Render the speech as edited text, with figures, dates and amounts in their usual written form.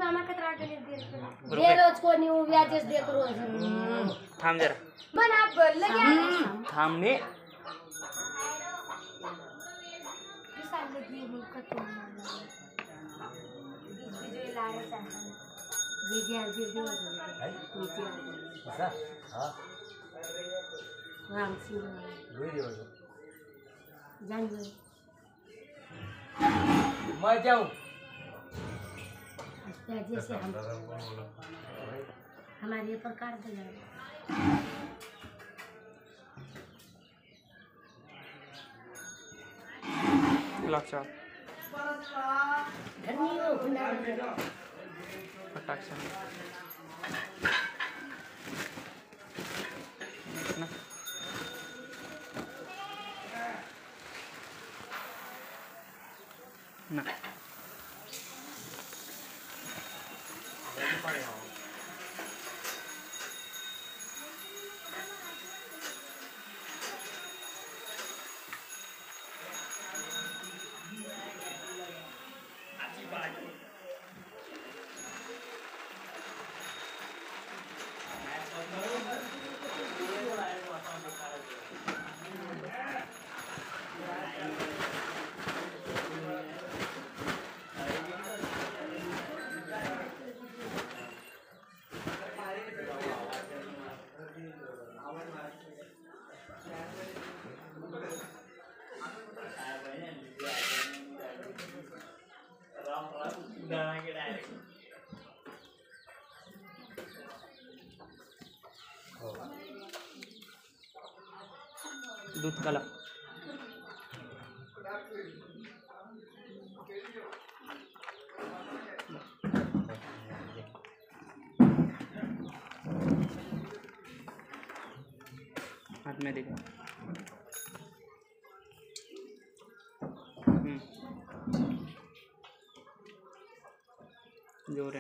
आम्हा कतरा गेले दे रोज कोणी व्याजेस देत रोज थांब जरा मन आप लगे थांब ने सांगले की मुलका तो बीज लारे सांग बीज ऐसा हां राम सिंह वीडियो जान गए मैं जाऊं जैसे हम हमारे ये प्रकार दे जाए लक्षा धन्यवाद गुना फटाक से ना ना दूध काला हाथ में देखो जोर है